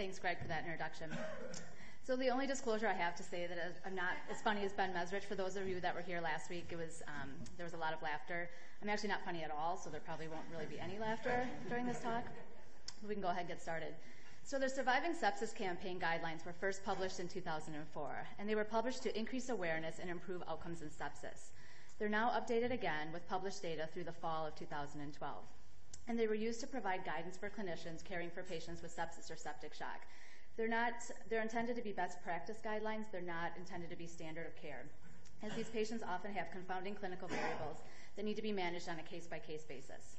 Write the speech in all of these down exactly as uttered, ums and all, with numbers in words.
thanks, Greg, for that introduction. So the only disclosure I have to say that I'm not as funny as Ben Mesrich. For those of you that were here last week, it was um, there was a lot of laughter. I'm actually not funny at all, so there probably won't really be any laughter during this talk. But we can go ahead and get started. So the Surviving Sepsis Campaign guidelines were first published in two thousand four, and they were published to increase awareness and improve outcomes in sepsis. They're now updated again with published data through the fall of two thousand twelve. And they were used to provide guidance for clinicians caring for patients with sepsis or septic shock. They're not, they're intended to be best practice guidelines. They're not intended to be standard of care, as these patients often have confounding clinical variables that need to be managed on a case-by-case basis.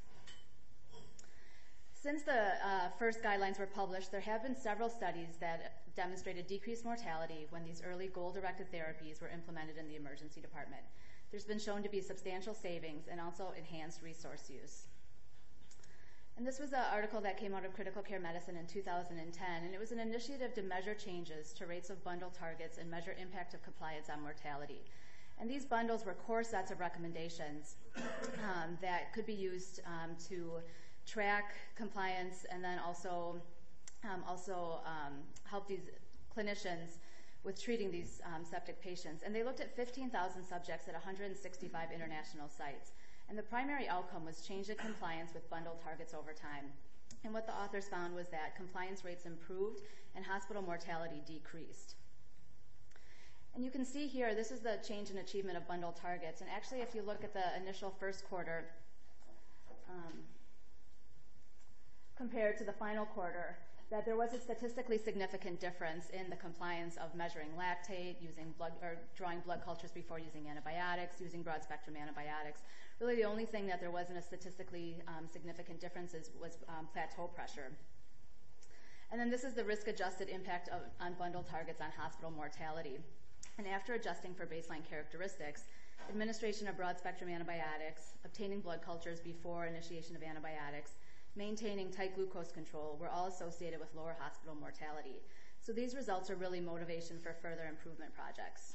Since the uh, first guidelines were published, there have been several studies that demonstrated decreased mortality when these early goal-directed therapies were implemented in the emergency department. There's been shown to be substantial savings and also enhanced resource use. And this was an article that came out of Critical Care Medicine in two thousand ten, and it was an initiative to measure changes to rates of bundle targets and measure impact of compliance on mortality. And these bundles were core sets of recommendations um, that could be used um, to track compliance and then also, um, also um, help these clinicians with treating these um, septic patients. And they looked at fifteen thousand subjects at one hundred sixty-five international sites. And the primary outcome was change in compliance with bundle targets over time. And what the authors found was that compliance rates improved and hospital mortality decreased. And you can see here, this is the change in achievement of bundle targets. And actually, if you look at the initial first quarter um, compared to the final quarter, that there was a statistically significant difference in the compliance of measuring lactate, using blood, or drawing blood cultures before using antibiotics, using broad-spectrum antibiotics. Really, the only thing that there wasn't a statistically um, significant difference is, was um, plateau pressure. And then this is the risk-adjusted impact of, on bundle targets on hospital mortality. And after adjusting for baseline characteristics, administration of broad-spectrum antibiotics, obtaining blood cultures before initiation of antibiotics, maintaining tight glucose control were all associated with lower hospital mortality. So these results are really motivation for further improvement projects.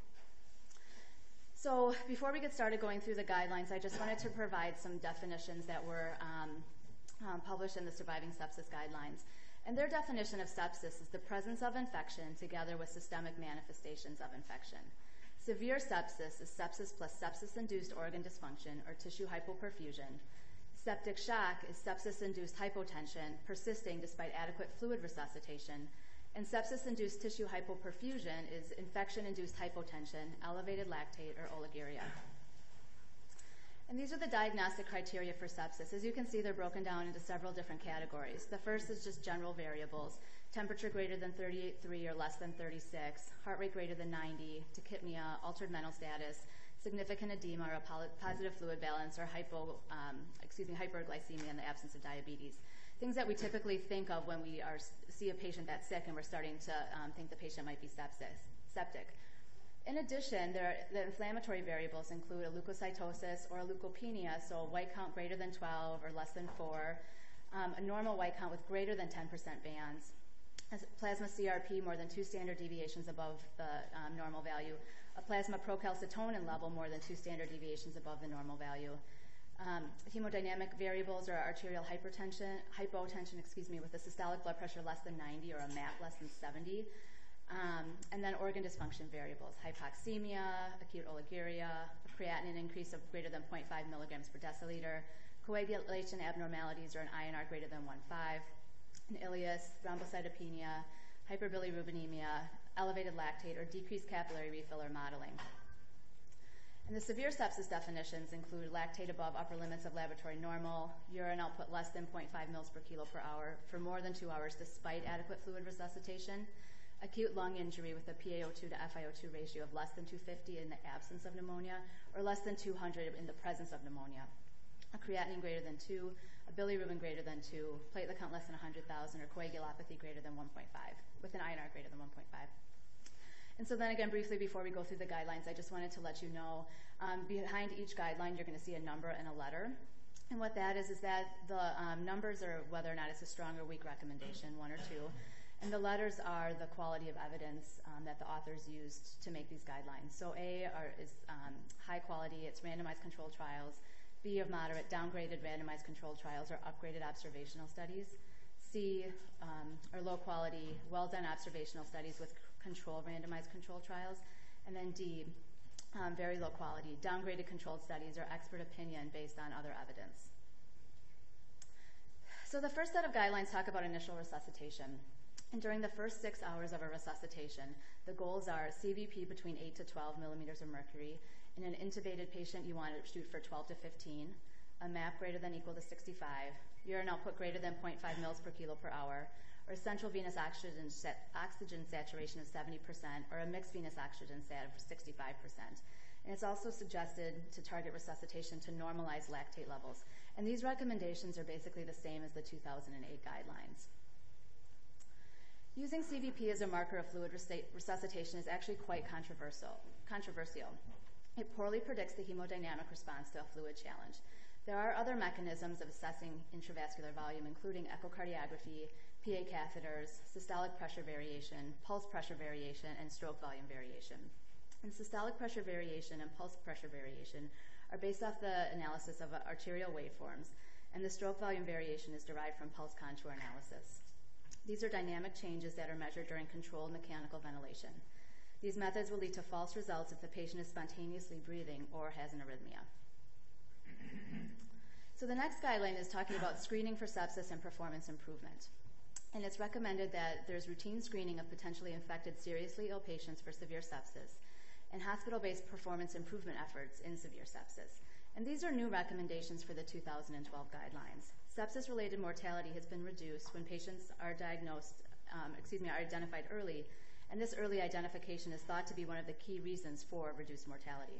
So before we get started going through the guidelines, I just wanted to provide some definitions that were um, um, published in the Surviving Sepsis Guidelines. And their definition of sepsis is the presence of infection together with systemic manifestations of infection. Severe sepsis is sepsis plus sepsis-induced organ dysfunction or tissue hypoperfusion. Septic shock is sepsis-induced hypotension persisting despite adequate fluid resuscitation. And sepsis-induced tissue hypoperfusion is infection-induced hypotension, elevated lactate, or oliguria. And these are the diagnostic criteria for sepsis. As you can see, they're broken down into several different categories. The first is just general variables: temperature greater than thirty-eight point three or less than thirty-six, heart rate greater than ninety, tachypnea, altered mental status, significant edema or a positive fluid balance, or hypo, um, excuse me, hyperglycemia in the absence of diabetes. Things that we typically think of when we are, see a patient that's sick and we're starting to um, think the patient might be sepsis, septic. In addition, there, the inflammatory variables include a leukocytosis or a leukopenia, so a white count greater than twelve or less than four, um, a normal white count with greater than ten percent bands, a plasma C R P more than two standard deviations above the um, normal value, a plasma procalcitonin level more than two standard deviations above the normal value. Um, hemodynamic variables are arterial hypertension, hypotension, excuse me, with a systolic blood pressure less than ninety or a M A P less than seventy. Um, and then organ dysfunction variables: hypoxemia, acute oliguria, a creatinine increase of greater than zero point five milligrams per deciliter, coagulation abnormalities or an I N R greater than one point five, an ileus, thrombocytopenia, hyperbilirubinemia, elevated lactate, or decreased capillary refill or modeling. And the severe sepsis definitions include lactate above upper limits of laboratory normal, urine output less than zero point five mils per kilo per hour for more than two hours despite adequate fluid resuscitation, acute lung injury with a P a O two to F i O two ratio of less than two hundred fifty in the absence of pneumonia or less than two hundred in the presence of pneumonia, a creatinine greater than two, a bilirubin greater than two, platelet count less than one hundred thousand, or coagulopathy greater than one point five, with an I N R greater than one point five. And so then again, briefly before we go through the guidelines, I just wanted to let you know, um, behind each guideline, you're going to see a number and a letter. And what that is, is that the um, numbers are whether or not it's a strong or weak recommendation, one or two. And the letters are the quality of evidence um, that the authors used to make these guidelines. So A are, is um, high quality, it's randomized controlled trials. B of moderate, downgraded randomized controlled trials or upgraded observational studies. C C, um, or low quality, well done observational studies with control, randomized control trials, and then D, um, very low quality, downgraded controlled studies or expert opinion based on other evidence. So the first set of guidelines talk about initial resuscitation. And during the first six hours of a resuscitation, the goals are C V P between eight to twelve millimeters of mercury. In an intubated patient, you want to shoot for twelve to fifteen, a M A P greater than equal to sixty-five, urine output greater than zero point five mils per kilo per hour, or central venous oxygen, sat oxygen saturation of seventy percent, or a mixed venous oxygen sat of sixty-five percent. And it's also suggested to target resuscitation to normalize lactate levels. And these recommendations are basically the same as the two thousand eight guidelines. Using C V P as a marker of fluid resuscitation is actually quite controversial. controversial. It poorly predicts the hemodynamic response to a fluid challenge. There are other mechanisms of assessing intravascular volume, including echocardiography, P A catheters, systolic pressure variation, pulse pressure variation, and stroke volume variation. And systolic pressure variation and pulse pressure variation are based off the analysis of arterial waveforms, and the stroke volume variation is derived from pulse contour analysis. These are dynamic changes that are measured during controlled mechanical ventilation. These methods will lead to false results if the patient is spontaneously breathing or has an arrhythmia. So the next guideline is talking about screening for sepsis and performance improvement. And it's recommended that there's routine screening of potentially infected, seriously ill patients for severe sepsis and hospital-based performance improvement efforts in severe sepsis. And these are new recommendations for the two thousand twelve guidelines. Sepsis-related mortality has been reduced when patients are diagnosed, um, excuse me, are identified early, and this early identification is thought to be one of the key reasons for reduced mortality.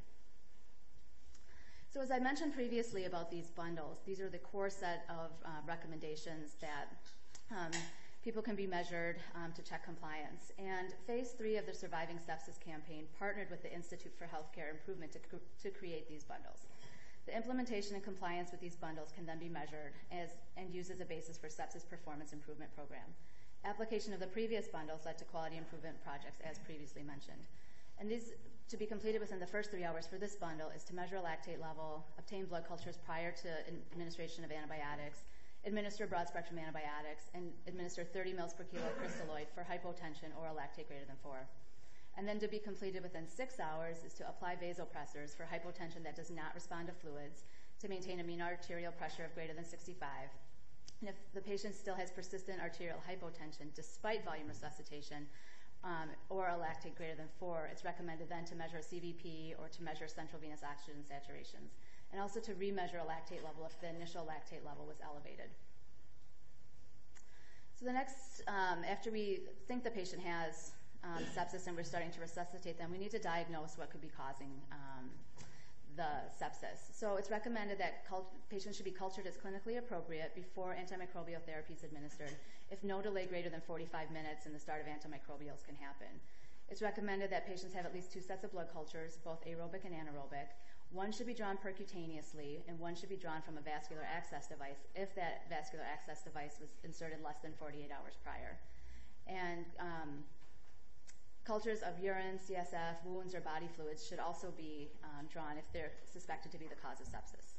So as I mentioned previously about these bundles, these are the core set of uh, recommendations that um, people can be measured um, to check compliance. And phase three of the Surviving Sepsis campaign partnered with the Institute for Healthcare Improvement to, cr to create these bundles. The implementation and compliance with these bundles can then be measured as, and used as a basis for sepsis performance improvement program. Application of the previous bundles led to quality improvement projects, as previously mentioned. And these, to be completed within the first three hours for this bundle, is to measure a lactate level, obtain blood cultures prior to administration of antibiotics, administer broad-spectrum antibiotics, and administer thirty mils per kilo crystalloid for hypotension or a lactate greater than four. And then to be completed within six hours is to apply vasopressors for hypotension that does not respond to fluids, to maintain a mean arterial pressure of greater than sixty-five. And if the patient still has persistent arterial hypotension despite volume resuscitation um, or a lactate greater than four, it's recommended then to measure a C V P or to measure central venous oxygen saturations, and also to remeasure a lactate level if the initial lactate level was elevated. So the next, um, after we think the patient has um, sepsis and we're starting to resuscitate them, we need to diagnose what could be causing um, the sepsis. So it's recommended that patients should be cultured as clinically appropriate before antimicrobial therapy is administered, if no delay greater than forty-five minutes in the start of antimicrobials can happen. It's recommended that patients have at least two sets of blood cultures, both aerobic and anaerobic. One should be drawn percutaneously, and one should be drawn from a vascular access device if that vascular access device was inserted less than forty-eight hours prior. And um, cultures of urine, C S F, wounds, or body fluids should also be um, drawn if they're suspected to be the cause of sepsis.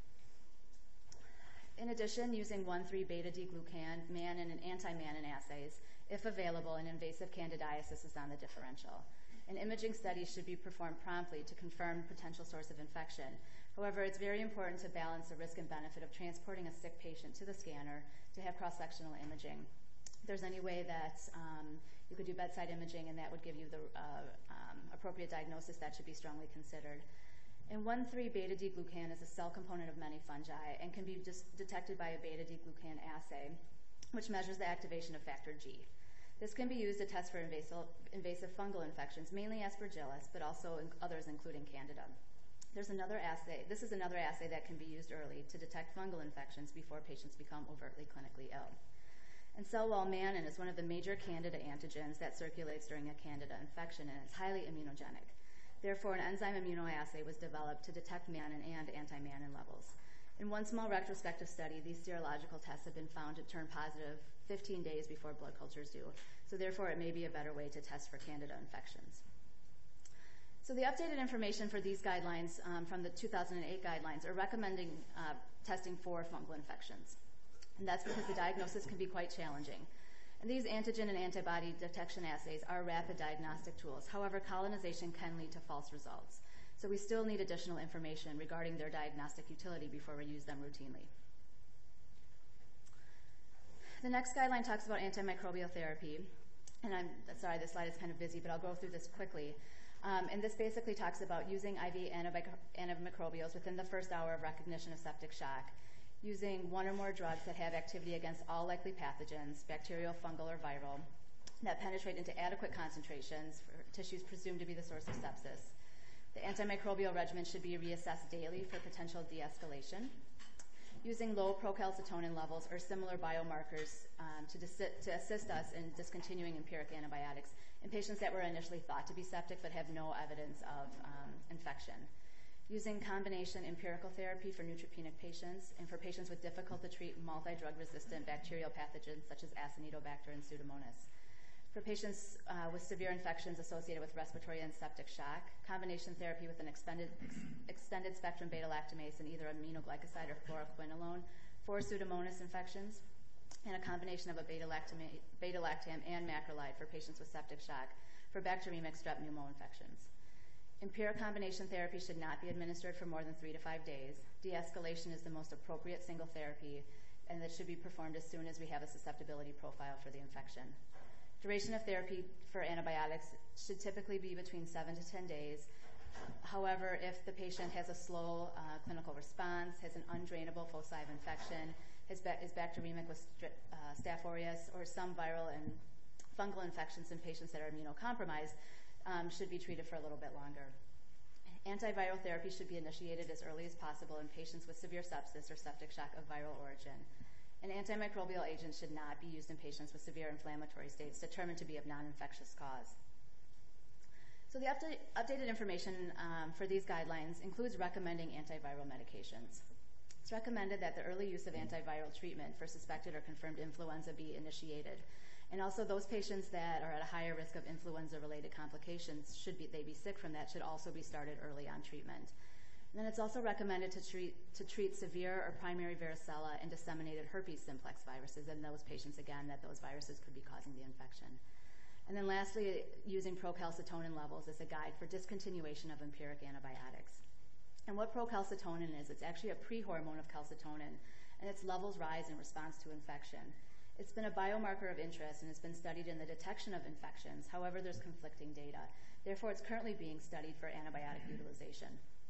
In addition, using one three beta D glucan, mannan, and anti-mannan assays, if available, an invasive candidiasis is on the differential. And imaging studies should be performed promptly to confirm potential source of infection. However, it's very important to balance the risk and benefit of transporting a sick patient to the scanner to have cross-sectional imaging. If there's any way that um, you could do bedside imaging and that would give you the uh, um, appropriate diagnosis, that should be strongly considered. And one three beta D glucan is a cell component of many fungi and can be just detected by a beta D glucan assay, which measures the activation of factor G. This can be used to test for invasive, invasive fungal infections, mainly Aspergillus, but also in others including Candida. There's another assay, this is another assay that can be used early to detect fungal infections before patients become overtly clinically ill. And cell wall mannan is one of the major Candida antigens that circulates during a Candida infection, and it's highly immunogenic. Therefore, an enzyme immunoassay was developed to detect mannan and anti-mannan levels. In one small retrospective study, these serological tests have been found to turn positive fifteen days before blood cultures do. So therefore, it may be a better way to test for Candida infections. So the updated information for these guidelines um, from the two thousand eight guidelines are recommending uh, testing for fungal infections. And that's because the diagnosis can be quite challenging. And these antigen and antibody detection assays are rapid diagnostic tools. However, colonization can lead to false results. So we still need additional information regarding their diagnostic utility before we use them routinely. The next guideline talks about antimicrobial therapy. And I'm sorry, this slide is kind of busy, but I'll go through this quickly. Um, and this basically talks about using I V antimicrobials within the first hour of recognition of septic shock, using one or more drugs that have activity against all likely pathogens, bacterial, fungal, or viral, that penetrate into adequate concentrations for tissues presumed to be the source of sepsis. The antimicrobial regimen should be reassessed daily for potential de-escalation, using low procalcitonin levels or similar biomarkers um, to, to assist us in discontinuing empiric antibiotics in patients that were initially thought to be septic but have no evidence of um, infection. Using combination empirical therapy for neutropenic patients and for patients with difficult to treat multi-drug resistant bacterial pathogens such as Acinetobacter and Pseudomonas. For patients uh, with severe infections associated with respiratory and septic shock, combination therapy with an expended, ex extended spectrum beta-lactamase and either aminoglycoside or fluoroquinolone for Pseudomonas infections, and a combination of a beta-lactam beta-lactam and macrolide for patients with septic shock for bacteremic strep pneumo infections. Empiric combination therapy should not be administered for more than three to five days. De-escalation is the most appropriate single therapy, and that should be performed as soon as we have a susceptibility profile for the infection. Duration of therapy for antibiotics should typically be between seven to ten days. However, if the patient has a slow uh, clinical response, has an undrainable foci of infection, is, ba is bacteremic with uh, Staph aureus, or some viral and fungal infections in patients that are immunocompromised, um, should be treated for a little bit longer. Antiviral therapy should be initiated as early as possible in patients with severe sepsis or septic shock of viral origin. And antimicrobial agents should not be used in patients with severe inflammatory states determined to be of non-infectious cause. So the update, updated information um, for these guidelines includes recommending antiviral medications. It's recommended that the early use of antiviral treatment for suspected or confirmed influenza be initiated. And also those patients that are at a higher risk of influenza-related complications, should be, they be sick from that, should also be started early on treatment. And then it's also recommended to treat, to treat severe or primary varicella and disseminated herpes simplex viruses in those patients, again, that those viruses could be causing the infection. And then lastly, using procalcitonin levels as a guide for discontinuation of empiric antibiotics. And what procalcitonin is, it's actually a pre-hormone of calcitonin, and its levels rise in response to infection. It's been a biomarker of interest and has been studied in the detection of infections. However, there's conflicting data. Therefore, it's currently being studied for antibiotic utilization.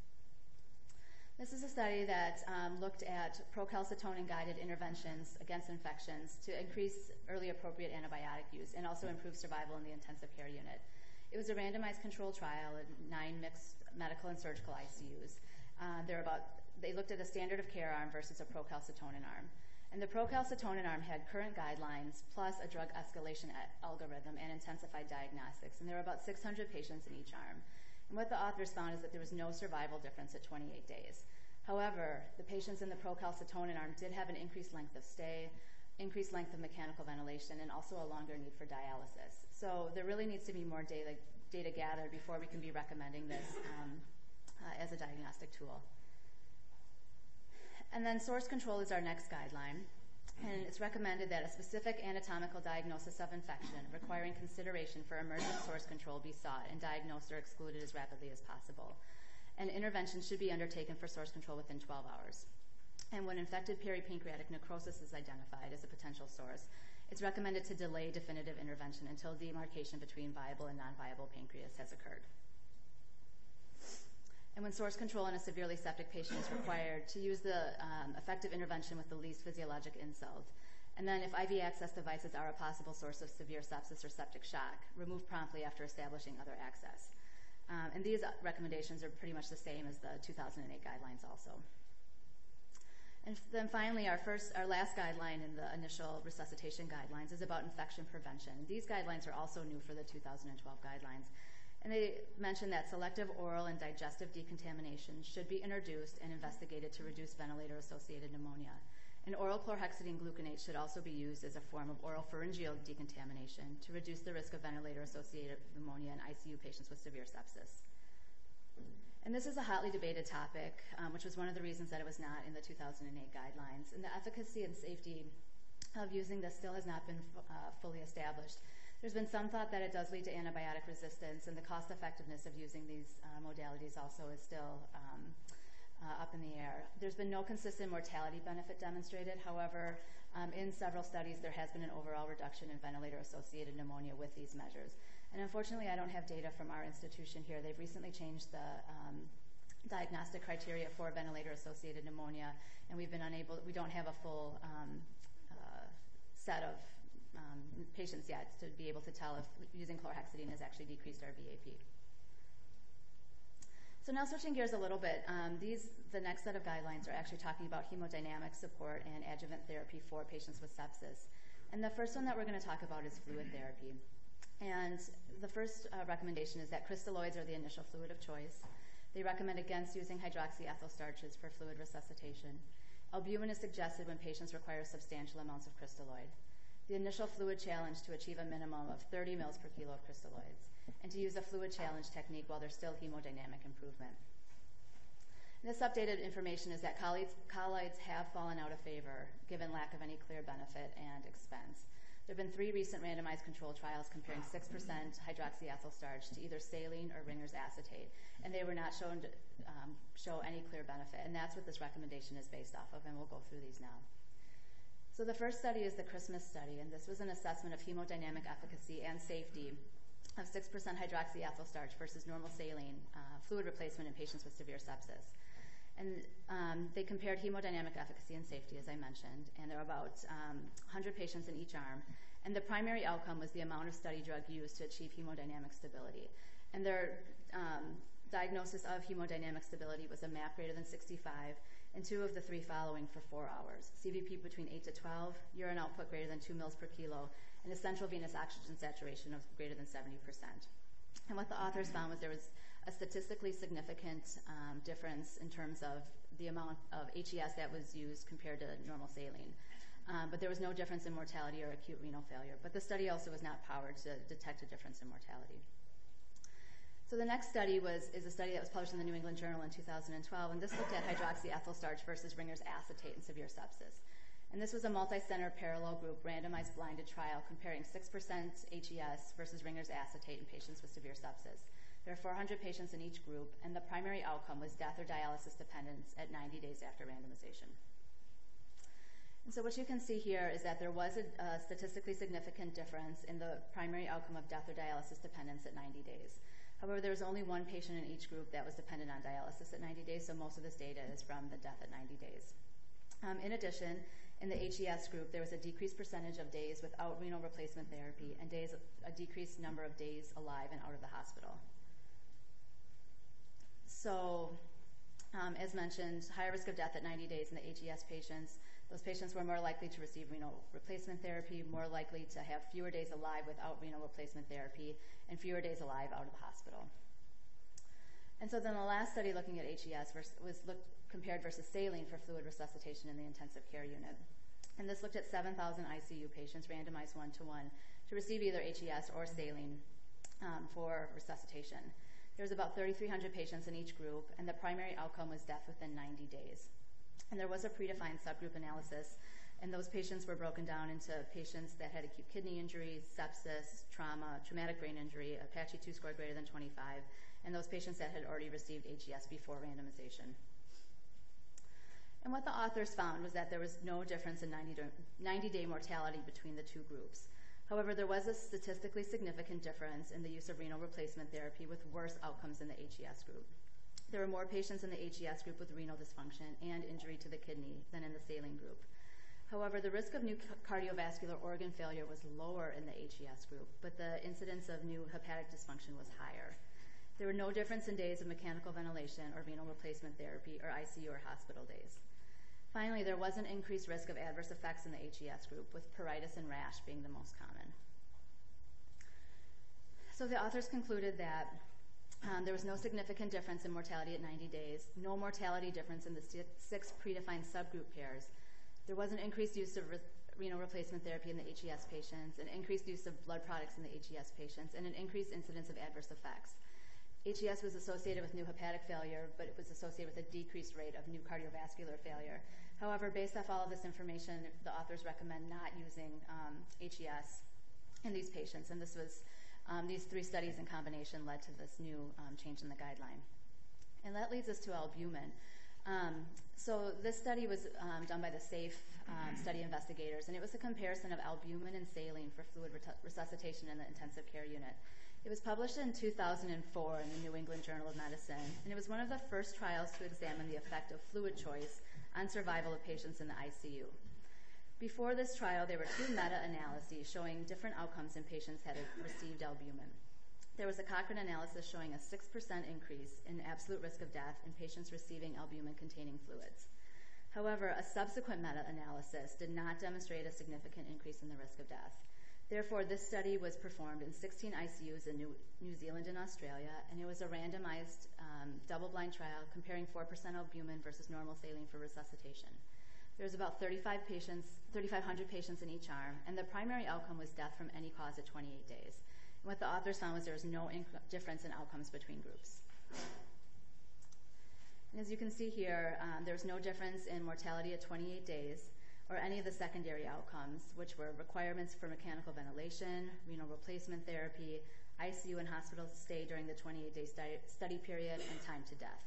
This is a study that um, looked at procalcitonin-guided interventions against infections to increase early appropriate antibiotic use and also improve survival in the intensive care unit. It was a randomized controlled trial in nine mixed medical and surgical I C Us. Uh, they're about, they looked at a standard of care arm versus a procalcitonin arm. And the procalcitonin arm had current guidelines plus a drug escalation algorithm and intensified diagnostics. And there were about six hundred patients in each arm. And what the authors found is that there was no survival difference at twenty-eight days. However, the patients in the procalcitonin arm did have an increased length of stay, increased length of mechanical ventilation, and also a longer need for dialysis. So there really needs to be more data, data gathered before we can be recommending this um, uh, as a diagnostic tool. And then source control is our next guideline. And it's recommended that a specific anatomical diagnosis of infection requiring consideration for emergent source control be sought and diagnosed or excluded as rapidly as possible. And intervention should be undertaken for source control within twelve hours. And when infected peripancreatic necrosis is identified as a potential source, it's recommended to delay definitive intervention until demarcation between viable and non-viable pancreas has occurred. And when source control in a severely septic patient is required, to use the um, effective intervention with the least physiologic insult. And then if I V access devices are a possible source of severe sepsis or septic shock, remove promptly after establishing other access. Um, and these recommendations are pretty much the same as the two thousand eight guidelines also. And then finally, our first, our last guideline in the initial resuscitation guidelines is about infection prevention. These guidelines are also new for the two thousand twelve guidelines. And they mention that selective oral and digestive decontamination should be introduced and investigated to reduce ventilator-associated pneumonia. And oral chlorhexidine gluconate should also be used as a form of oral pharyngeal decontamination to reduce the risk of ventilator-associated pneumonia in I C U patients with severe sepsis. And this is a hotly debated topic, um, which was one of the reasons that it was not in the two thousand eight guidelines. And the efficacy and safety of using this still has not been uh, fully established. There's been some thought that it does lead to antibiotic resistance, and the cost effectiveness of using these uh, modalities also is still um, uh, up in the air. There's been no consistent mortality benefit demonstrated. However, um, in several studies, there has been an overall reduction in ventilator-associated pneumonia with these measures. And unfortunately, I don't have data from our institution here. They've recently changed the um, diagnostic criteria for ventilator-associated pneumonia, and we've been unable, we don't have a full um, uh, set of um, patients yet to be able to tell if using chlorhexidine has actually decreased our V A P. So now switching gears a little bit, um, these, the next set of guidelines are actually talking about hemodynamic support and adjuvant therapy for patients with sepsis. And the first one that we're going to talk about is fluid therapy. And the first uh, recommendation is that crystalloids are the initial fluid of choice. They recommend against using hydroxyethyl starches for fluid resuscitation. Albumin is suggested when patients require substantial amounts of crystalloid. The initial fluid challenge to achieve a minimum of thirty mils per kilo of crystalloids, and to use a fluid challenge technique while there's still hemodynamic improvement. And this updated information is that colloids, colloids have fallen out of favor given lack of any clear benefit and expense. There have been three recent randomized controlled trials comparing six percent hydroxyethyl starch to either saline or Ringer's acetate, and they were not shown to um, show any clear benefit, and that's what this recommendation is based off of, and we'll go through these now. So the first study is the Christmas study, and this was an assessment of hemodynamic efficacy and safety of six percent hydroxyethyl starch versus normal saline uh, fluid replacement in patients with severe sepsis. And um, they compared hemodynamic efficacy and safety, as I mentioned, and there were about um, one hundred patients in each arm. And the primary outcome was the amount of study drug used to achieve hemodynamic stability. And their um, diagnosis of hemodynamic stability was a M A P greater than sixty-five, and two of the three following for four hours. C V P between eight to twelve, urine output greater than two mils per kilo, and a central venous oxygen saturation of greater than seventy percent. And what the authors found was there was a statistically significant um, difference in terms of the amount of H E S that was used compared to normal saline. Um, but there was no difference in mortality or acute renal failure. But the study also was not powered to detect a difference in mortality. So the next study was is a study that was published in the New England Journal in two thousand twelve, and this looked at hydroxyethyl starch versus Ringer's acetate in severe sepsis. And this was a multi-center parallel group randomized blinded trial comparing six percent H E S versus Ringer's acetate in patients with severe sepsis. There are four hundred patients in each group, and the primary outcome was death or dialysis dependence at ninety days after randomization. And so what you can see here is that there was a, a statistically significant difference in the primary outcome of death or dialysis dependence at ninety days. However, there was only one patient in each group that was dependent on dialysis at ninety days, so most of this data is from the death at ninety days. Um, in addition, in the H E S group, there was a decreased percentage of days without renal replacement therapy and days, a decreased number of days alive and out of the hospital. So, um, as mentioned, higher risk of death at ninety days in the H E S patients. Those patients were more likely to receive renal replacement therapy, more likely to have fewer days alive without renal replacement therapy, and fewer days alive out of the hospital. And so then the last study looking at H E S was, was looked, compared versus saline for fluid resuscitation in the intensive care unit. And this looked at seven thousand I C U patients randomized one-to-one to receive either H E S or saline um, for resuscitation. There was about thirty-three hundred patients in each group, and the primary outcome was death within ninety days. And there was a predefined subgroup analysis, and those patients were broken down into patients that had acute kidney injury, sepsis, trauma, traumatic brain injury, Apache two score greater than twenty-five, and those patients that had already received H E S before randomization. And what the authors found was that there was no difference in ninety-day mortality between the two groups. However, there was a statistically significant difference in the use of renal replacement therapy with worse outcomes in the H E S group. There were more patients in the H E S group with renal dysfunction and injury to the kidney than in the saline group. However, the risk of new cardiovascular organ failure was lower in the H E S group, but the incidence of new hepatic dysfunction was higher. There were no difference in days of mechanical ventilation or renal replacement therapy or I C U or hospital days. Finally, there was an increased risk of adverse effects in the H E S group, with pruritus and rash being the most common. So the authors concluded that Um, there was no significant difference in mortality at ninety days, no mortality difference in the six predefined subgroup pairs. There was an increased use of re renal replacement therapy in the H E S patients, an increased use of blood products in the H E S patients, and an increased incidence of adverse effects. H E S was associated with new hepatic failure, but it was associated with a decreased rate of new cardiovascular failure. However, based off all of this information, the authors recommend not using um, H E S in these patients, and this was um, these three studies in combination led to this new um, change in the guideline. And that leads us to albumin. Um, so this study was um, done by the SAFE um, study investigators, and it was a comparison of albumin and saline for fluid resuscitation in the intensive care unit. It was published in two thousand four in the New England Journal of Medicine, and it was one of the first trials to examine the effect of fluid choice on survival of patients in the I C U. Before this trial, there were two meta-analyses showing different outcomes in patients that had received albumin. There was a Cochrane analysis showing a six percent increase in absolute risk of death in patients receiving albumin-containing fluids. However, a subsequent meta-analysis did not demonstrate a significant increase in the risk of death. Therefore, this study was performed in sixteen I C Us in New, New Zealand and Australia, and it was a randomized um, double-blind trial comparing four percent albumin versus normal saline for resuscitation. There was about thirty-five patients, thirty-five hundred patients in each arm, and the primary outcome was death from any cause at twenty-eight days. And what the authors found was there was no inc- difference in outcomes between groups. And as you can see here, um, there was no difference in mortality at twenty-eight days or any of the secondary outcomes, which were requirements for mechanical ventilation, renal replacement therapy, I C U and hospital stay during the twenty-eight day study, study period, and time to death.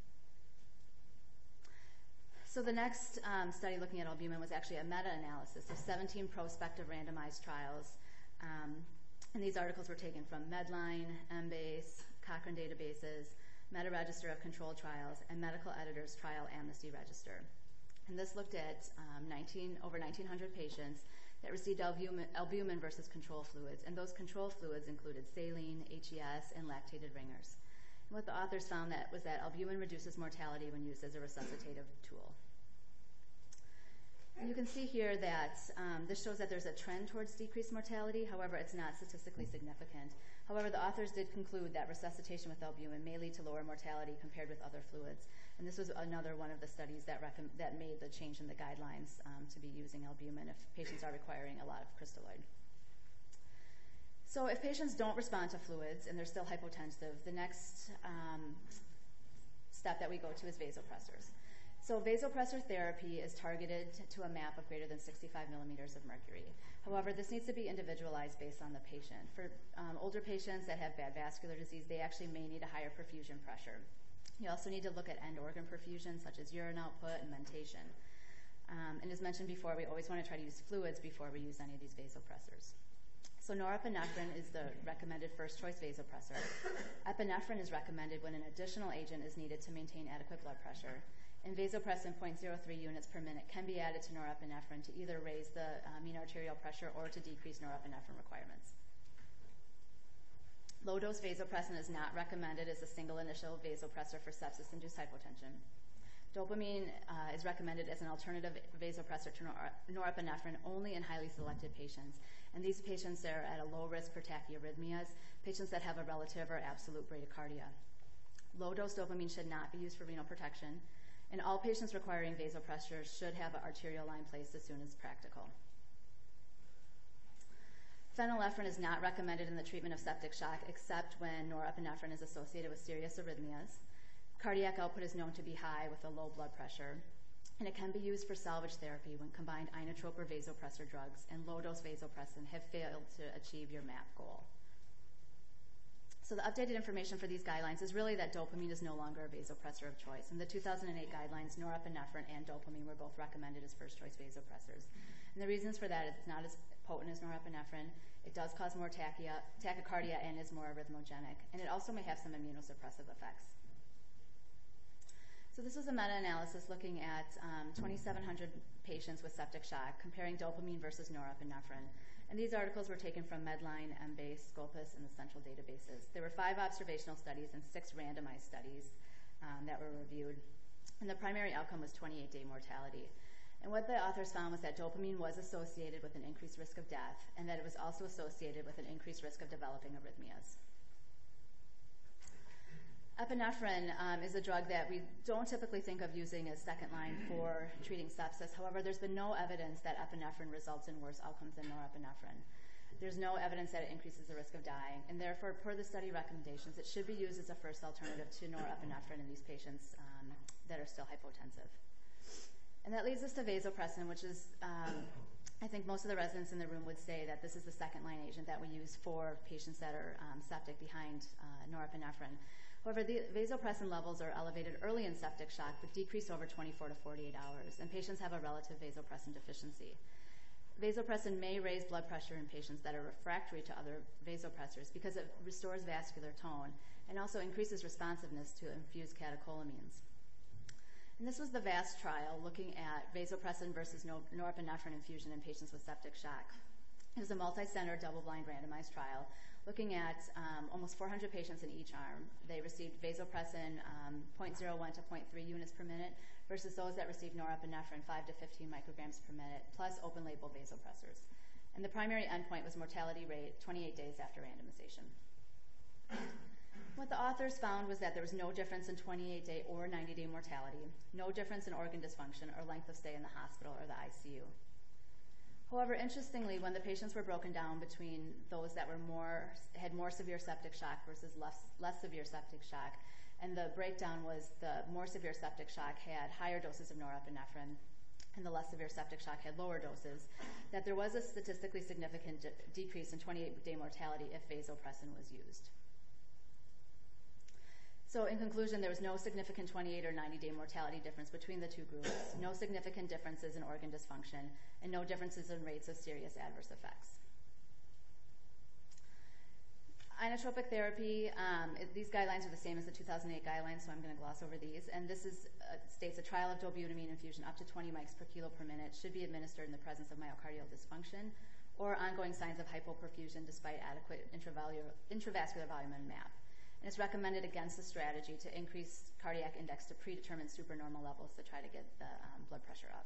So the next um, study looking at albumin was actually a meta-analysis of seventeen prospective randomized trials. Um, and these articles were taken from Medline, Embase, Cochrane databases, Meta-Register of Controlled Trials, and Medical Editor's Trial Amnesty Register. And this looked at um, nineteen, over nineteen hundred patients that received albumin, albumin versus control fluids. And those control fluids included saline, H E S, and lactated ringers. And what the authors found that was that albumin reduces mortality when used as a resuscitative tool. And you can see here that um, this shows that there's a trend towards decreased mortality. However, it's not statistically significant. However, the authors did conclude that resuscitation with albumin may lead to lower mortality compared with other fluids. And this was another one of the studies that, recom- that made the change in the guidelines um, to be using albumin if patients are requiring a lot of crystalloid. So if patients don't respond to fluids and they're still hypotensive, the next um, step that we go to is vasopressors. So vasopressor therapy is targeted to a map of greater than sixty-five millimeters of mercury. However, this needs to be individualized based on the patient. For um, older patients that have bad vascular disease, they actually may need a higher perfusion pressure. You also need to look at end organ perfusion, such as urine output and mentation. Um, and as mentioned before, we always want to try to use fluids before we use any of these vasopressors. So norepinephrine is the recommended first choice vasopressor. Epinephrine is recommended when an additional agent is needed to maintain adequate blood pressure. And vasopressin zero point zero three units per minute can be added to norepinephrine to either raise the uh, mean arterial pressure or to decrease norepinephrine requirements. Low-dose vasopressin is not recommended as a single initial vasopressor for sepsis-induced hypotension. Dopamine uh, is recommended as an alternative vasopressor to nor- norepinephrine only in highly selected patients. And these patients are at a low risk for tachyarrhythmias, patients that have a relative or absolute bradycardia. Low-dose dopamine should not be used for renal protection, and all patients requiring vasopressors should have an arterial line placed as soon as practical. Phenylephrine is not recommended in the treatment of septic shock except when norepinephrine is associated with serious arrhythmias. Cardiac output is known to be high with a low blood pressure, and it can be used for salvage therapy when combined inotrope or vasopressor drugs and low-dose vasopressin have failed to achieve your M A P goal. So the updated information for these guidelines is really that dopamine is no longer a vasopressor of choice. In the two thousand eight guidelines, norepinephrine and dopamine were both recommended as first-choice vasopressors. And the reasons for that is it's not as potent as norepinephrine, it does cause more tachya, tachycardia and is more arrhythmogenic, and it also may have some immunosuppressive effects. So this was a meta-analysis looking at um, twenty-seven hundred patients with septic shock, comparing dopamine versus norepinephrine. And these articles were taken from Medline, Embase, Scopus, and the central databases. There were five observational studies and six randomized studies um, that were reviewed. And the primary outcome was twenty-eight day mortality. And what the authors found was that dopamine was associated with an increased risk of death, and that it was also associated with an increased risk of developing arrhythmias. Epinephrine um, is a drug that we don't typically think of using as second line for treating sepsis. However, there's been no evidence that epinephrine results in worse outcomes than norepinephrine. There's no evidence that it increases the risk of dying, and therefore, per the study recommendations, it should be used as a first alternative to norepinephrine in these patients um, that are still hypotensive. And that leads us to vasopressin, which is, um, I think most of the residents in the room would say that this is the second line agent that we use for patients that are um, septic behind uh, norepinephrine. However, the vasopressin levels are elevated early in septic shock, but decrease over twenty-four to forty-eight hours, and patients have a relative vasopressin deficiency. Vasopressin may raise blood pressure in patients that are refractory to other vasopressors because it restores vascular tone and also increases responsiveness to infused catecholamines. And this was the VAST trial looking at vasopressin versus norepinephrine infusion in patients with septic shock. It was a multi-center, double-blind randomized trial looking at um, almost four hundred patients in each arm. They received vasopressin um, zero point zero one to zero point three units per minute versus those that received norepinephrine five to fifteen micrograms per minute, plus open-label vasopressors. And the primary endpoint was mortality rate twenty-eight days after randomization. What the authors found was that there was no difference in twenty-eight day or ninety day mortality, no difference in organ dysfunction or length of stay in the hospital or the I C U. However, interestingly, when the patients were broken down between those that were more, had more severe septic shock versus less, less severe septic shock, and the breakdown was the more severe septic shock had higher doses of norepinephrine, and the less severe septic shock had lower doses, that there was a statistically significant de- decrease in twenty-eight day mortality if vasopressin was used. So in conclusion, there was no significant twenty-eight or ninety day mortality difference between the two groups, no significant differences in organ dysfunction, and no differences in rates of serious adverse effects. Inotropic therapy, um, it, these guidelines are the same as the two thousand eight guidelines, so I'm going to gloss over these. And this is, uh, states a trial of dobutamine infusion up to twenty mics per kilo per minute should be administered in the presence of myocardial dysfunction or ongoing signs of hypoperfusion despite adequate intravascular volume and M A P. And it's recommended against the strategy to increase cardiac index to predetermined supernormal levels to try to get the um, blood pressure up.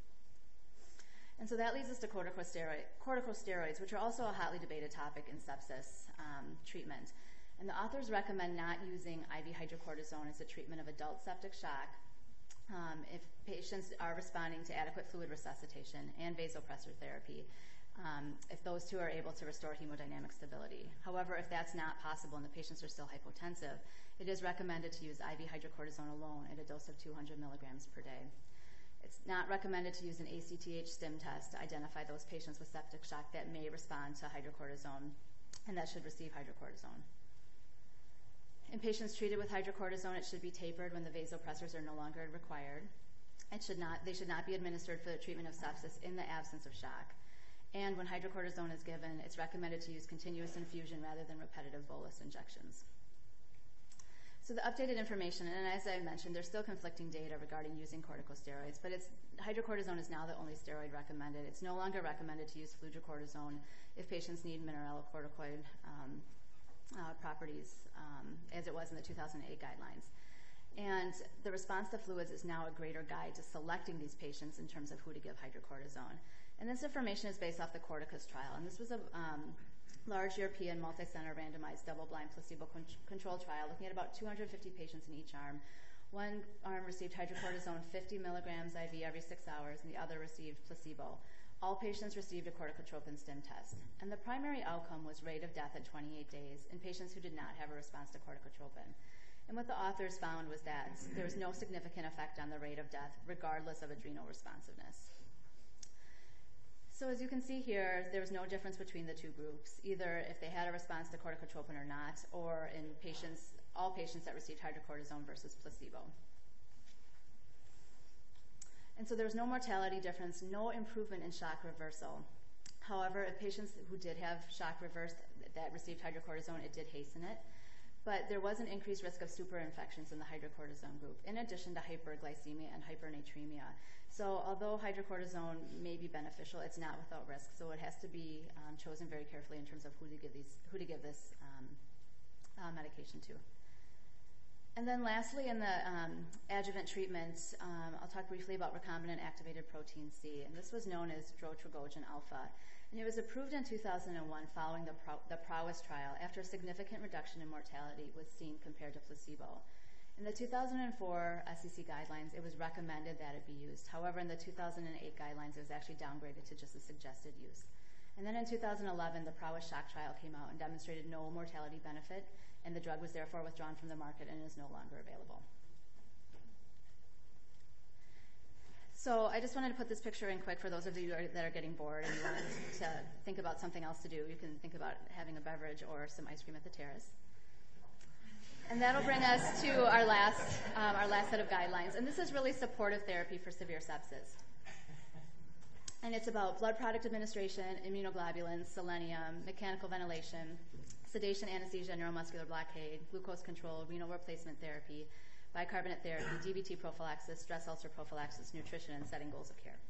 And so that leads us to corticosteroid, corticosteroids, which are also a hotly debated topic in sepsis um, treatment. And the authors recommend not using I V hydrocortisone as a treatment of adult septic shock um, if patients are responding to adequate fluid resuscitation and vasopressor therapy. Um, if those two are able to restore hemodynamic stability. However, if that's not possible and the patients are still hypotensive, it is recommended to use I V hydrocortisone alone at a dose of two hundred milligrams per day. It's not recommended to use an A C T H stim test to identify those patients with septic shock that may respond to hydrocortisone and that should receive hydrocortisone. In patients treated with hydrocortisone, it should be tapered when the vasopressors are no longer required. It should not, they should not be administered for the treatment of sepsis in the absence of shock. And when hydrocortisone is given, it's recommended to use continuous infusion rather than repetitive bolus injections. So the updated information, and as I mentioned, there's still conflicting data regarding using corticosteroids, but it's, hydrocortisone is now the only steroid recommended. It's no longer recommended to use fludrocortisone if patients need mineralocorticoid um, uh, properties, um, as it was in the two thousand eight guidelines. And the response to fluids is now a greater guide to selecting these patients in terms of who to give hydrocortisone. And this information is based off the Corticus trial. And this was a um, large European multi-center randomized double-blind placebo-controlled trial looking at about two hundred fifty patients in each arm. One arm received hydrocortisone fifty milligrams I V every six hours, and the other received placebo. All patients received a corticotropin stim test. And the primary outcome was rate of death at twenty-eight days in patients who did not have a response to corticotropin. And what the authors found was that there was no significant effect on the rate of death regardless of adrenal responsiveness. So as you can see here, there was no difference between the two groups, either if they had a response to corticotropin or not, or in patients, all patients that received hydrocortisone versus placebo. And so there was no mortality difference, no improvement in shock reversal. However, if patients who did have shock reversed that received hydrocortisone, it did hasten it. But there was an increased risk of superinfections in the hydrocortisone group, in addition to hyperglycemia and hypernatremia. So although hydrocortisone may be beneficial, it's not without risk. So it has to be um, chosen very carefully in terms of who to give these, who to give this um, uh, medication to. And then lastly, in the um, adjuvant treatment, um, I'll talk briefly about recombinant activated protein C. And this was known as drotrogogen alpha. And it was approved in two thousand one following the, Pro- the PROWESS trial after a significant reduction in mortality was seen compared to placebo. In the two thousand four S E C guidelines, it was recommended that it be used. However, in the two thousand eight guidelines, it was actually downgraded to just a suggested use. And then in two thousand eleven, the PROWESS shock trial came out and demonstrated no mortality benefit, and the drug was therefore withdrawn from the market and is no longer available. So I just wanted to put this picture in quick for those of you that are getting bored and you want to think about something else to do. You can think about having a beverage or some ice cream at the terrace. And that'll bring us to our last, um, our last set of guidelines. And this is really supportive therapy for severe sepsis. And it's about blood product administration, immunoglobulins, selenium, mechanical ventilation, sedation, anesthesia, neuromuscular blockade, glucose control, renal replacement therapy, bicarbonate therapy, D V T prophylaxis, stress ulcer prophylaxis, nutrition, and setting goals of care.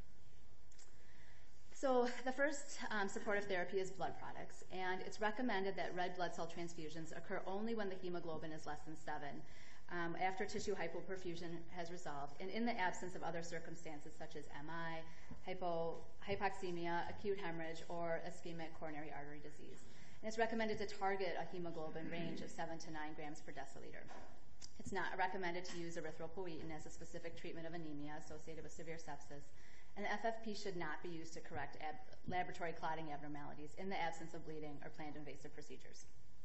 So the first um, supportive therapy is blood products, and it's recommended that red blood cell transfusions occur only when the hemoglobin is less than seven, um, after tissue hypoperfusion has resolved, and in the absence of other circumstances such as M I, hypo, hypoxemia, acute hemorrhage, or ischemic coronary artery disease. And it's recommended to target a hemoglobin range of seven to nine grams per deciliter. It's not recommended to use erythropoietin as a specific treatment of anemia associated with severe sepsis, and F F P should not be used to correct ab- laboratory clotting abnormalities in the absence of bleeding or planned invasive procedures.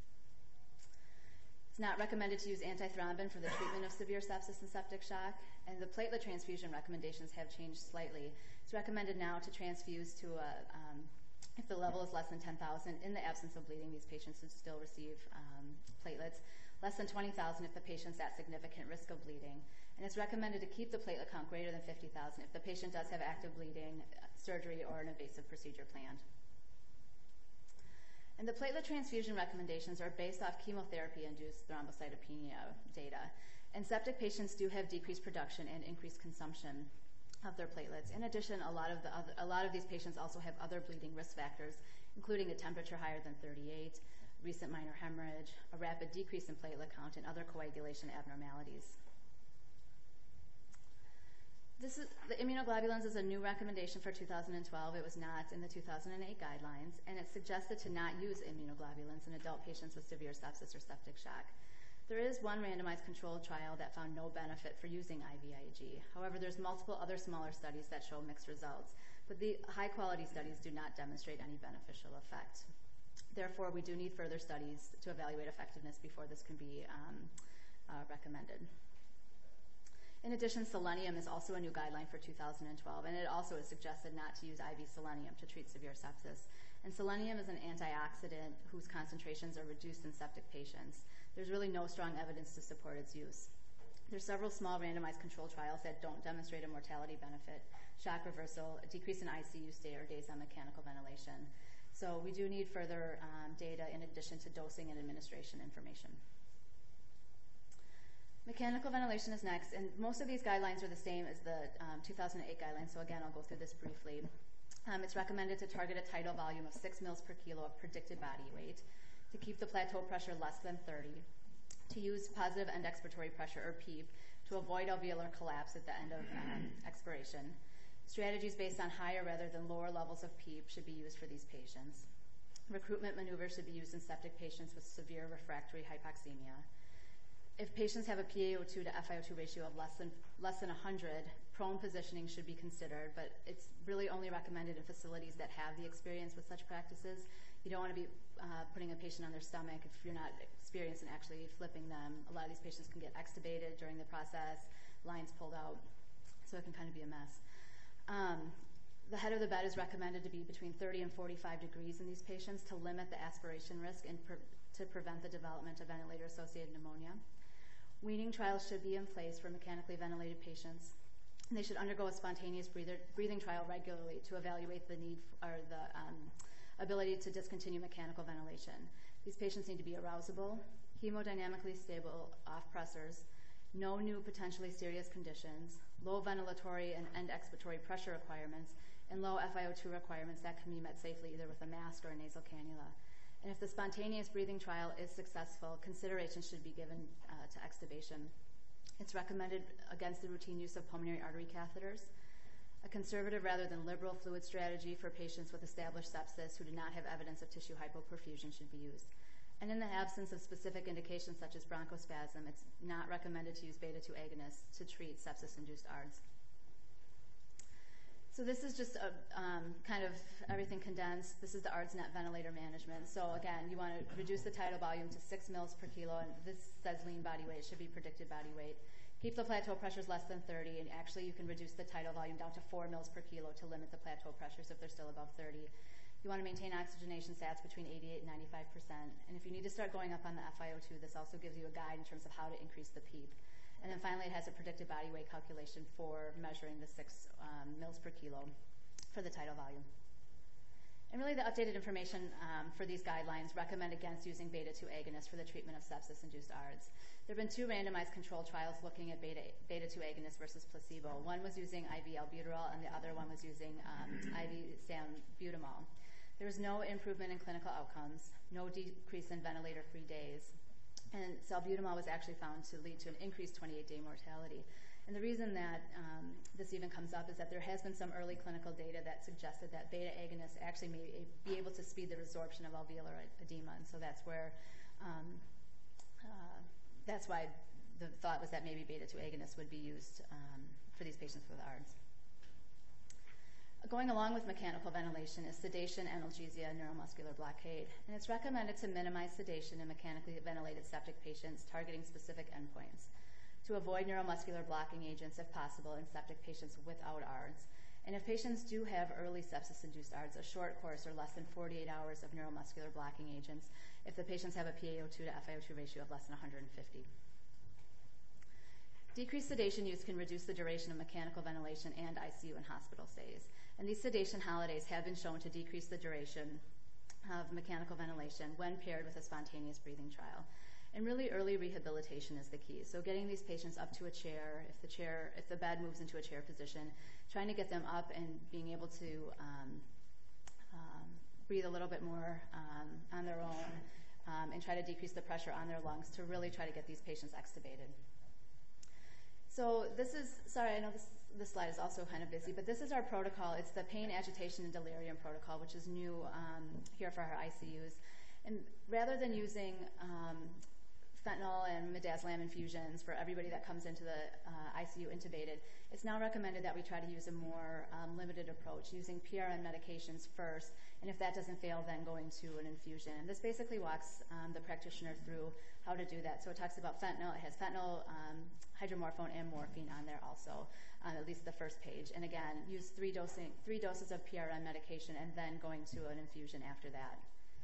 It's not recommended to use antithrombin for the treatment of severe sepsis and septic shock, and the platelet transfusion recommendations have changed slightly. It's recommended now to transfuse to a, um, if the level is less than ten thousand, in the absence of bleeding, these patients would still receive um, platelets. Less than twenty thousand if the patient's at significant risk of bleeding. And it's recommended to keep the platelet count greater than fifty thousand if the patient does have active bleeding, surgery, or an invasive procedure planned. And the platelet transfusion recommendations are based off chemotherapy-induced thrombocytopenia data. And septic patients do have decreased production and increased consumption of their platelets. In addition, a lot of, the other, a lot of these patients also have other bleeding risk factors, including a temperature higher than thirty-eight, recent minor hemorrhage, a rapid decrease in platelet count, and other coagulation abnormalities. This is, the immunoglobulins is a new recommendation for two thousand twelve. It was not in the two thousand eight guidelines, and it's suggested to not use immunoglobulins in adult patients with severe sepsis or septic shock. There is one randomized controlled trial that found no benefit for using I V I G. However, there's multiple other smaller studies that show mixed results, but the high-quality studies do not demonstrate any beneficial effect. Therefore, we do need further studies to evaluate effectiveness before this can be um, uh, recommended. In addition, selenium is also a new guideline for two thousand twelve, and it also is suggested not to use I V selenium to treat severe sepsis. And selenium is an antioxidant whose concentrations are reduced in septic patients. There's really no strong evidence to support its use. There's several small randomized control trials that don't demonstrate a mortality benefit, shock reversal, a decrease in I C U stay, or days on mechanical ventilation. So we do need further um, data in addition to dosing and administration information. Mechanical ventilation is next, and most of these guidelines are the same as the um, two thousand eight guidelines, so again, I'll go through this briefly. Um, it's recommended to target a tidal volume of six mils per kilo of predicted body weight, to keep the plateau pressure less than thirty, to use positive end expiratory pressure, or PEEP, to avoid alveolar collapse at the end of um, expiration. Strategies based on higher rather than lower levels of PEEP should be used for these patients. Recruitment maneuvers should be used in septic patients with severe refractory hypoxemia. If patients have a P a O two to F i O two ratio of less than less than one hundred, prone positioning should be considered, but it's really only recommended in facilities that have the experience with such practices. You don't want to be uh, putting a patient on their stomach if you're not experienced in actually flipping them. A lot of these patients can get extubated during the process, lines pulled out, so it can kind of be a mess. Um, the head of the bed is recommended to be between thirty and forty-five degrees in these patients to limit the aspiration risk and pre- to prevent the development of ventilator-associated pneumonia. Weaning trials should be in place for mechanically ventilated patients. And they should undergo a spontaneous breather, breathing trial regularly to evaluate the need f- or the um, ability to discontinue mechanical ventilation. These patients need to be arousable, hemodynamically stable off-pressors, no new potentially serious conditions, low ventilatory and end expiratory pressure requirements, and low F i O two requirements that can be met safely either with a mask or a nasal cannula. And if the spontaneous breathing trial is successful, consideration should be given uh, to extubation. It's recommended against the routine use of pulmonary artery catheters. A conservative rather than liberal fluid strategy for patients with established sepsis who do not have evidence of tissue hypoperfusion should be used. And in the absence of specific indications such as bronchospasm, it's not recommended to use beta two agonists to treat sepsis-induced A R D S. So this is just a um, kind of everything condensed. This is the A R D S net ventilator management. So again, you want to reduce the tidal volume to six mils per kilo, and this says lean body weight. It should be predicted body weight. Keep the plateau pressures less than thirty, and actually you can reduce the tidal volume down to four mils per kilo to limit the plateau pressures if they're still above thirty. You want to maintain oxygenation sats between eighty-eight and ninety-five percent. And if you need to start going up on the F i O two, this also gives you a guide in terms of how to increase the PEEP. And then finally, it has a predicted body weight calculation for measuring the six um, mils per kilo for the tidal volume. And really the updated information um, for these guidelines recommend against using beta two agonists for the treatment of sepsis-induced A R D S. There have been two randomized controlled trials looking at beta, beta two agonists versus placebo. One was using I V albuterol and the other one was using um, I V sambutamol. There was no improvement in clinical outcomes, no decrease in ventilator-free days, and salbutamol was actually found to lead to an increased twenty-eight day mortality. And the reason that um, this even comes up is that there has been some early clinical data that suggested that beta agonists actually may be able to speed the resorption of alveolar edema, and so that's where, um, uh, that's why the thought was that maybe beta two agonists would be used um, for these patients with A R D S. Going along with mechanical ventilation is sedation, analgesia, and neuromuscular blockade. And it's recommended to minimize sedation in mechanically ventilated septic patients targeting specific endpoints, to avoid neuromuscular blocking agents if possible in septic patients without A R D S. And if patients do have early sepsis-induced A R D S, a short course or less than forty-eight hours of neuromuscular blocking agents if the patients have a P a O two to F i O two ratio of less than one hundred fifty. Decreased sedation use can reduce the duration of mechanical ventilation and I C U and hospital stays. And these sedation holidays have been shown to decrease the duration of mechanical ventilation when paired with a spontaneous breathing trial. And really early rehabilitation is the key. So getting these patients up to a chair, if the chair, if the bed moves into a chair position, trying to get them up and being able to um, um, breathe a little bit more um, on their own um, and try to decrease the pressure on their lungs to really try to get these patients extubated. So this is, sorry, I know this, this slide is also kind of busy, but this is our protocol. It's the pain, agitation, and delirium protocol, which is new um, here for our I C Us. And rather than using um, fentanyl and midazolam infusions for everybody that comes into the uh, I C U intubated, it's now recommended that we try to use a more um, limited approach, using P R N medications first, and if that doesn't fail, then going to an infusion. And this basically walks um, the practitioner through how to do that. So it talks about fentanyl. It has fentanyl, um, hydromorphone, and morphine on there also, um, at least the first page. And again, use three, dosing, three doses of P R N medication and then going to an infusion after that.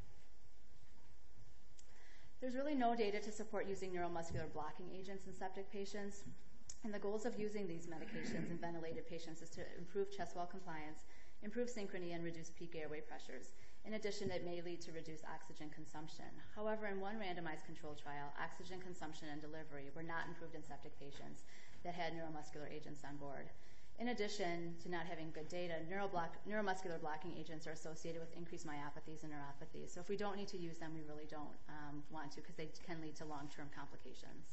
There's really no data to support using neuromuscular blocking agents in septic patients. And the goals of using these medications in ventilated patients is to improve chest wall compliance, improve synchrony, and reduce peak airway pressures. In addition, it may lead to reduced oxygen consumption. However, in one randomized controlled trial, oxygen consumption and delivery were not improved in septic patients that had neuromuscular agents on board. In addition to not having good data, neuroblock, neuromuscular blocking agents are associated with increased myopathies and neuropathies. So if we don't need to use them, we really don't um, want to, because they can lead to long-term complications.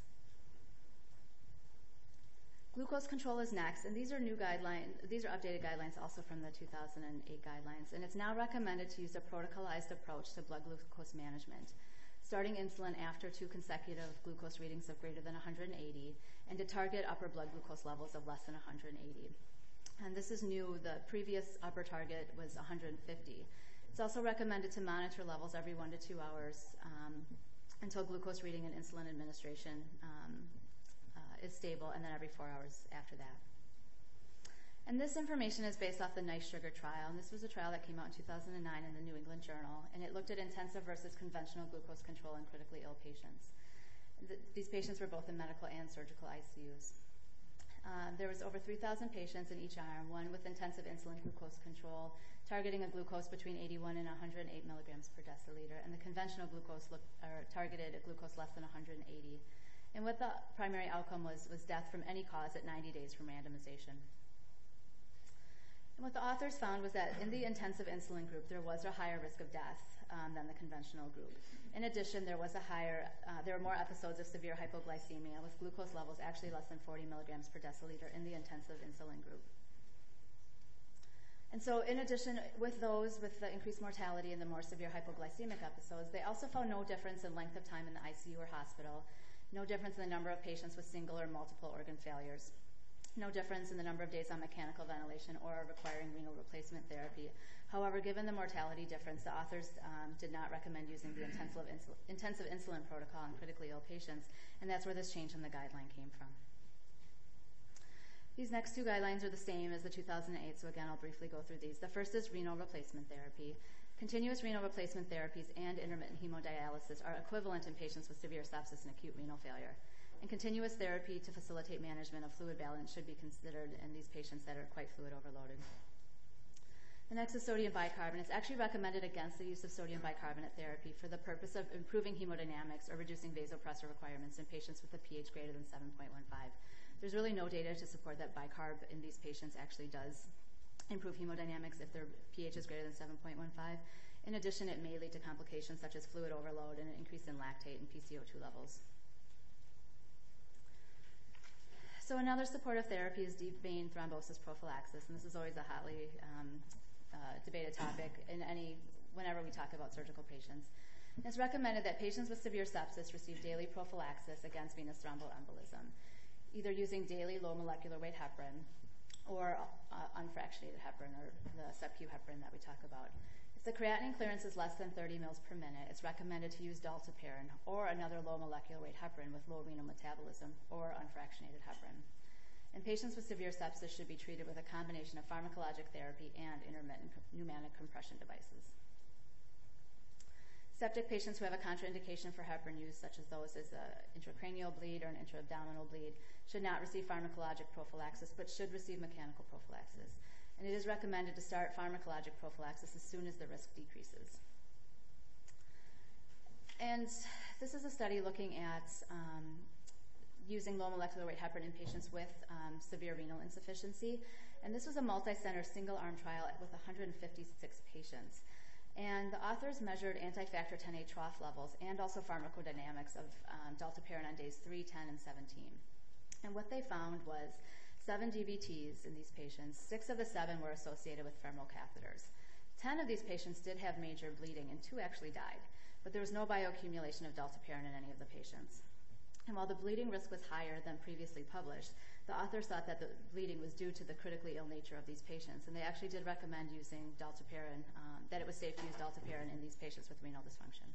Glucose control is next, and these are new guidelines. These are updated guidelines also from the two thousand eight guidelines, and it's now recommended to use a protocolized approach to blood glucose management, starting insulin after two consecutive glucose readings of greater than one hundred eighty, and to target upper blood glucose levels of less than one hundred eighty. And this is new. The previous upper target was one hundred fifty. It's also recommended to monitor levels every one to two hours um, until glucose reading and insulin administration um, uh, is stable, and then every four hours after that. And this information is based off the NICE sugar trial, and this was a trial that came out in two thousand nine in the New England Journal, and it looked at intensive versus conventional glucose control in critically ill patients. The, these patients were both in medical and surgical I C Us. Um, there was over three thousand patients in each arm, one with intensive insulin glucose control, targeting a glucose between eighty-one and one hundred eight milligrams per deciliter, and the conventional glucose looked, or targeted a glucose less than one hundred eighty. And what the primary outcome was was death from any cause at ninety days from randomization. And what the authors found was that in the intensive insulin group, there was a higher risk of death um, than the conventional group. In addition, there was a higher, uh, there were more episodes of severe hypoglycemia with glucose levels actually less than forty milligrams per deciliter in the intensive insulin group. And so in addition, with those with the increased mortality and the more severe hypoglycemic episodes, they also found no difference in length of time in the I C U or hospital, no difference in the number of patients with single or multiple organ failures. no difference in the number of days on mechanical ventilation or requiring renal replacement therapy. However, given the mortality difference, the authors um, did not recommend using the intensive, insul intensive insulin protocol in critically ill patients, and that's where this change in the guideline came from. These next two guidelines are the same as the two thousand eight, so again, I'll briefly go through these. The first is renal replacement therapy. Continuous renal replacement therapies and intermittent hemodialysis are equivalent in patients with severe sepsis and acute renal failure. And continuous therapy to facilitate management of fluid balance should be considered in these patients that are quite fluid overloaded. The next is sodium bicarbonate. It's actually recommended against the use of sodium bicarbonate therapy for the purpose of improving hemodynamics or reducing vasopressor requirements in patients with a pH greater than seven point one five. There's really no data to support that bicarb in these patients actually does improve hemodynamics if their pH is greater than seven point one five. In addition, it may lead to complications such as fluid overload and an increase in lactate and P C O two levels. So another supportive therapy is deep vein thrombosis prophylaxis, and this is always a hotly um, uh, debated topic in any, whenever we talk about surgical patients. It's recommended that patients with severe sepsis receive daily prophylaxis against venous thromboembolism, either using daily low molecular weight heparin or uh, unfractionated heparin, or the sub-Q heparin that we talk about. If the creatinine clearance is less than thirty mils per minute, it's recommended to use dalteparin or another low molecular weight heparin with low renal metabolism or unfractionated heparin. And patients with severe sepsis should be treated with a combination of pharmacologic therapy and intermittent pneumatic compression devices. Septic patients who have a contraindication for heparin use, such as those as an intracranial bleed or an intra-abdominal bleed, should not receive pharmacologic prophylaxis, but should receive mechanical prophylaxis. And it is recommended to start pharmacologic prophylaxis as soon as the risk decreases. And this is a study looking at um, using low molecular weight heparin in patients with um, severe renal insufficiency. And this was a multi-center single-arm trial with one hundred fifty-six patients. And the authors measured anti-factor ten A trough levels and also pharmacodynamics of um, dalteparin on days three, ten, and seventeen. And what they found was seven D V Ts in these patients. Six of the seven were associated with femoral catheters. Ten of these patients did have major bleeding, and two actually died. But there was no bioaccumulation of dalteparin in any of the patients. And while the bleeding risk was higher than previously published, the authors thought that the bleeding was due to the critically ill nature of these patients. And they actually did recommend using dalteparin, um, that it was safe to use dalteparin in these patients with renal dysfunction.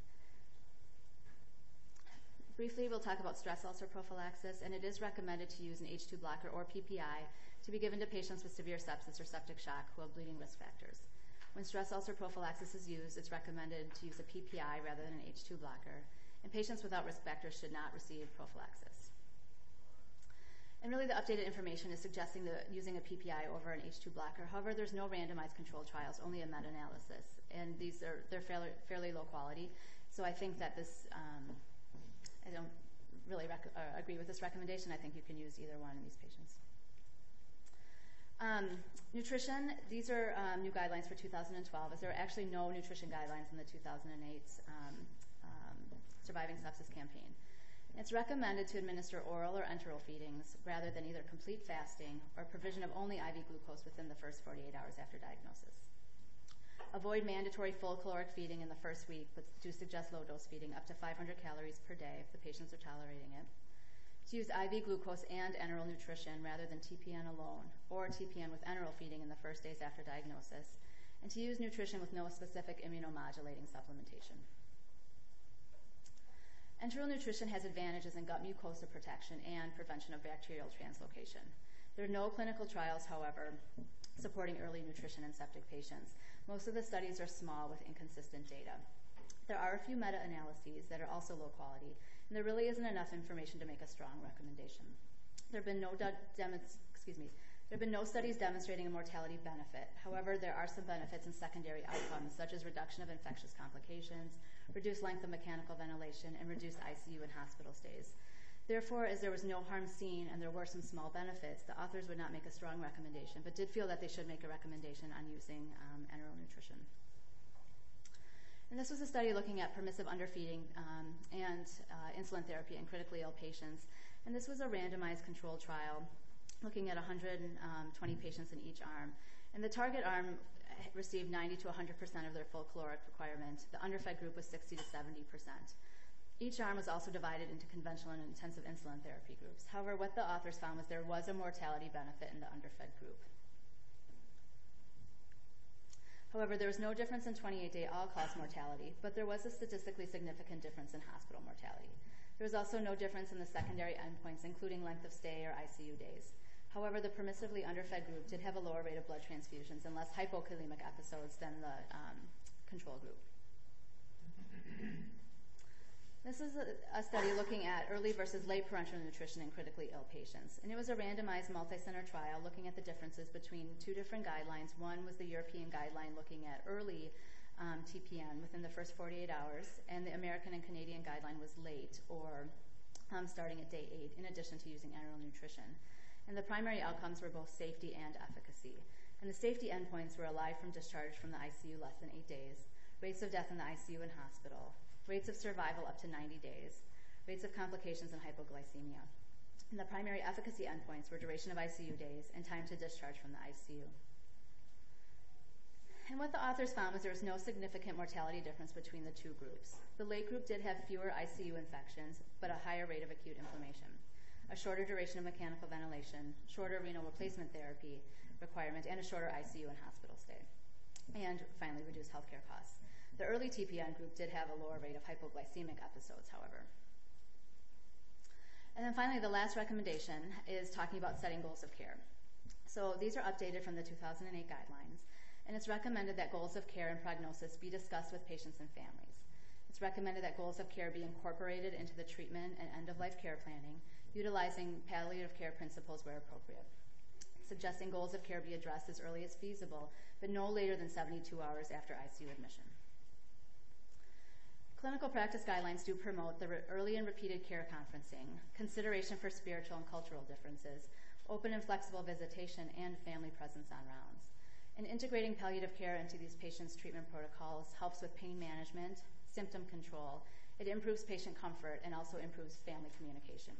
Briefly, we'll talk about stress ulcer prophylaxis, and it is recommended to use an H two blocker or P P I to be given to patients with severe sepsis or septic shock who have bleeding risk factors. When stress ulcer prophylaxis is used, it's recommended to use a P P I rather than an H two blocker, and patients without risk factors should not receive prophylaxis. And really the updated information is suggesting that using a P P I over an H two blocker. However, there's no randomized controlled trials, only a meta-analysis, and these are they're fairly, fairly low quality. So I think that this, um, I don't really rec uh, agree with this recommendation. I think you can use either one in these patients. Um, nutrition, these are um, new guidelines for two thousand twelve, as there are actually no nutrition guidelines in the two thousand eight um, um, Surviving Sepsis campaign. It's recommended to administer oral or enteral feedings rather than either complete fasting or provision of only I V glucose within the first forty-eight hours after diagnosis. Avoid mandatory full caloric feeding in the first week, but do suggest low-dose feeding up to five hundred calories per day if the patients are tolerating it. To use I V glucose and enteral nutrition rather than T P N alone, or T P N with enteral feeding in the first days after diagnosis, and to use nutrition with no specific immunomodulating supplementation. Enteral nutrition has advantages in gut mucosa protection and prevention of bacterial translocation. There are no clinical trials, however, supporting early nutrition in septic patients. Most of the studies are small with inconsistent data. There are a few meta-analyses that are also low quality, and there really isn't enough information to make a strong recommendation. There have been no, excuse me, there have been no studies demonstrating a mortality benefit. However, there are some benefits in secondary outcomes, such as reduction of infectious complications, reduced length of mechanical ventilation, and reduced I C U and hospital stays. Therefore, as there was no harm seen and there were some small benefits, the authors would not make a strong recommendation, but did feel that they should make a recommendation on using um, enteral nutrition. And this was a study looking at permissive underfeeding um, and uh, insulin therapy in critically ill patients. And this was a randomized controlled trial looking at one hundred twenty patients in each arm. And the target arm received ninety to one hundred percent of their full caloric requirement. The underfed group was sixty to seventy percent. Each arm was also divided into conventional and intensive insulin therapy groups. However, what the authors found was there was a mortality benefit in the underfed group. However, there was no difference in twenty-eight day all-cause mortality, but there was a statistically significant difference in hospital mortality. There was also no difference in the secondary endpoints, including length of stay or I C U days. However, the permissively underfed group did have a lower rate of blood transfusions and less hypokalemic episodes than the um, control group. This is a, a study looking at early versus late parenteral nutrition in critically ill patients. And it was a randomized multi-center trial looking at the differences between two different guidelines. One was the European guideline looking at early um, T P N within the first forty-eight hours, and the American and Canadian guideline was late or um, starting at day eight, in addition to using enteral nutrition. And the primary outcomes were both safety and efficacy. And the safety endpoints were alive from discharge from the I C U less than eight days, rates of death in the I C U and hospital, rates of survival up to ninety days, rates of complications and hypoglycemia. And the primary efficacy endpoints were duration of I C U days and time to discharge from the I C U. And what the authors found was there was no significant mortality difference between the two groups. The late group did have fewer I C U infections, but a higher rate of acute inflammation, a shorter duration of mechanical ventilation, shorter renal replacement therapy requirement, and a shorter I C U and hospital stay. And finally, reduced healthcare costs. The early T P N group did have a lower rate of hypoglycemic episodes, however. And then finally, the last recommendation is talking about setting goals of care. So these are updated from the two thousand eight guidelines, and it's recommended that goals of care and prognosis be discussed with patients and families. It's recommended that goals of care be incorporated into the treatment and end-of-life care planning, utilizing palliative care principles where appropriate. Suggesting goals of care be addressed as early as feasible, but no later than seventy-two hours after I C U admission. Clinical practice guidelines do promote the re- early and repeated care conferencing, consideration for spiritual and cultural differences, open and flexible visitation, and family presence on rounds. And integrating palliative care into these patients' treatment protocols helps with pain management, symptom control. It improves patient comfort and also improves family communication.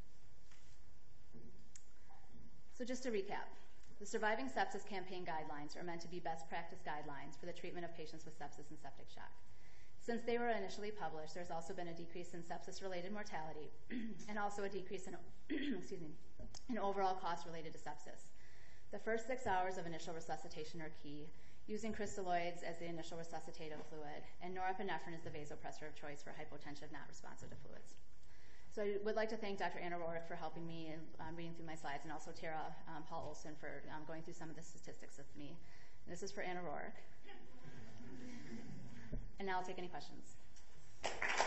So just to recap, the Surviving Sepsis Campaign guidelines are meant to be best practice guidelines for the treatment of patients with sepsis and septic shock. Since they were initially published, there's also been a decrease in sepsis-related mortality and also a decrease in, excuse me, in overall costs related to sepsis. The first six hours of initial resuscitation are key, using crystalloids as the initial resuscitative fluid, and norepinephrine is the vasopressor of choice for hypotensive not responsive to fluids. So I would like to thank Doctor Anna Rourke for helping me in um, reading through my slides, and also Tara um, Paul Olson for um, going through some of the statistics with me. And this is for Anna Rourke. And now I'll take any questions.